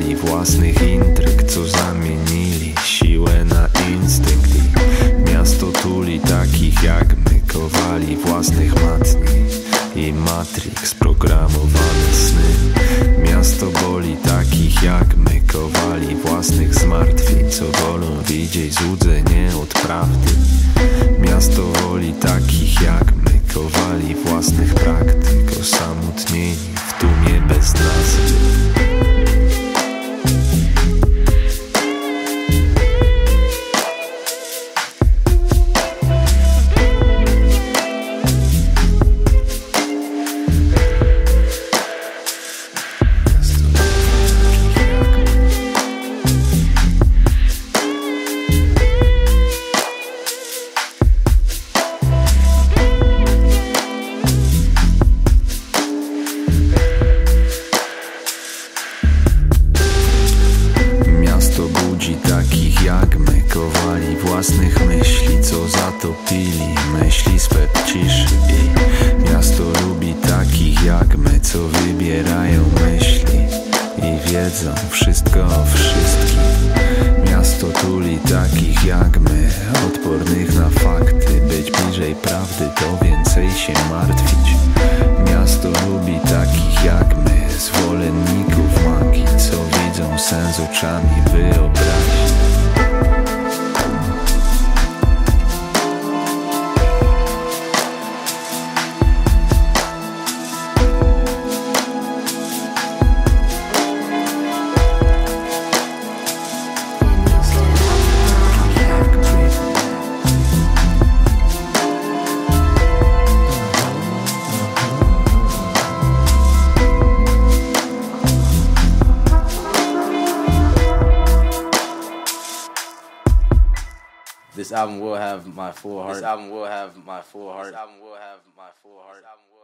próbowali własnych intryg, co zamienili siłę na instynkt. I miasto tuli takich jak my, kowali własnych matni i Matrix, programowane sny. Miasto boli takich jak my, kowali własnych zmartwień, co wolą widzieć złudzenie od prawdy. Miasto woli takich jak my, kowali własnych praktyk, osamotnieni w tłumie bez nazwy. Takich jak my, kowali własnych myśli, co zatopili myśli swet ciszy. I miasto lubi takich jak my, co wybierają myśli i wiedzą wszystko o wszystkim. Miasto tuli takich jak my, odpornych na fakty. Być bliżej prawdy to więcej się martwić. Miasto lubi takich jak my, zwolenników magii, co widzą sens oczami wyobraźni. This album will have my full heart. This album will have my full heart. This album will have my full heart.